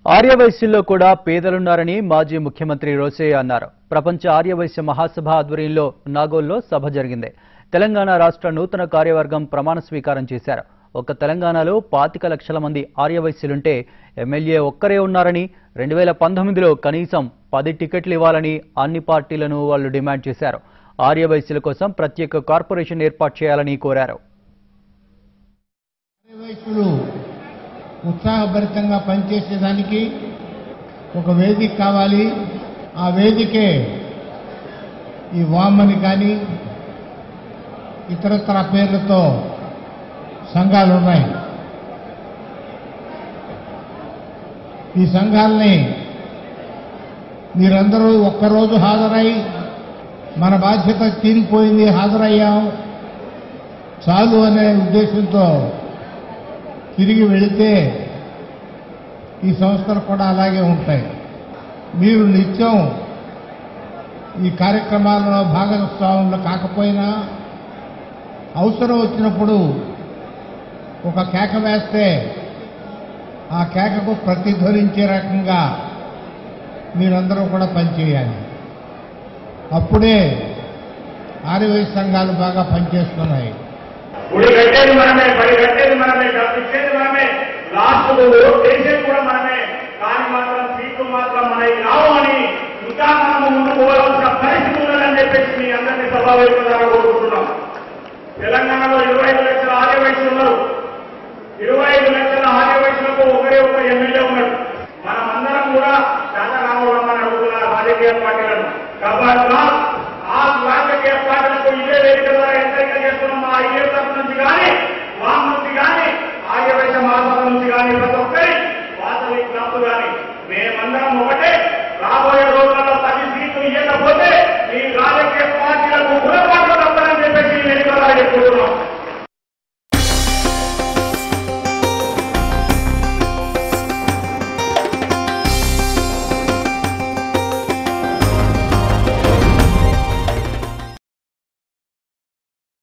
ఆర్యవైశ్యుల్లో కూడా పేదలున్నారని మాజీ ముఖ్యమంత్రి రోసయ్య అన్నారు. ప్రపంచ ఆర్యవైశ్య మహాసభ ఆధ్వర్యంలో నాగోల్లో సభ జరిగింది. తెలంగాణ రాష్ట్ర నూతన కార్యవర్గం ప్రమాణ స్వీకారం చేశారు. ఒక్క తెలంగాణలో 25 లక్షల మంది ఆర్యవైశ్యులుంటే ఎమ్మెల్యే ఒక్కరే ఉన్నారని, 2019లో కనీసం 10 టికెట్లు ఇవ్వాలని అన్ని పార్టీలను వాళ్ళు డిమాండ్ చేశారు. ఆర్యవైశ్యుల కోసం ప్రత్యేక కార్పొరేషన్ ఏర్పాటు చేయాలని కోరారు. ఉత్సాహభరితంగా పనిచేసేదానికి ఒక వేదిక కావాలి. ఆ వేదికే ఈ వామని కానీ ఇతరత్ర పేర్లతో సంఘాలు ఉన్నాయి. ఈ సంఘాలని మీరందరూ ఒక్కరోజు హాజరై మన బాధ్యత తీరిపోయింది, హాజరయ్యాం చాలు అనే ఉద్దేశంతో తిరిగి వెళితే ఈ సంస్థలు కూడా అలాగే ఉంటాయి. మీరు నిత్యం ఈ కార్యక్రమాలలో భాగస్వాములు కాకపోయినా అవసరం వచ్చినప్పుడు ఒక కేక వేస్తే ఆ కేకకు ప్రతిధ్వనించే రకంగా మీరందరూ కూడా పనిచేయాలి. అప్పుడే ఆర్యవైశ్య సంఘాలు బాగా పనిచేస్తున్నాయి. గుడి కట్టేది మనమే, బడి కట్టేది మనమే, డబ్బు ఇచ్చేది మనమే, లాస్ట్ చేసేది కూడా మనమే. కానీ మాత్రం సీట్లు మాత్రం మనకి రావు అని ఇంకా మనము ముందు పోవాల్సిన పరిస్థితి ఉన్నదని చెప్పేసి మీ అందరినీ సభావేదికగా కోరుకుంటున్నాం. తెలంగాణలో 25 లక్షల ఆర్యవైశ్యులు ఉన్నారు. 25 లక్షల ఆర్యవైశ్యులకు ఒకరే ఒక ఎమ్మెల్యే ఉన్నాడు. మనమందరం కూడా చాలా రామని అడుగుతున్నారు రాజకీయ పార్టీలను. కాబట్టి ఆ రాజకీయ పార్టీలకు ఇదే వేదిక ద్వారా హెచ్చరిక చేస్తున్నాం. మా ఐఎస్ఎఫ్ నుంచి కానీ, వామ్ నుంచి కానీ, ఆర్యవైశ్య మహాసభ నుంచి కానీ, ప్రతి ఒక్కరి వాసవి క్లబ్ కానీ మేమందరం ఒకటే. రాబోయే రోజులలో 10 సీట్లు ఇవ్వకపోతే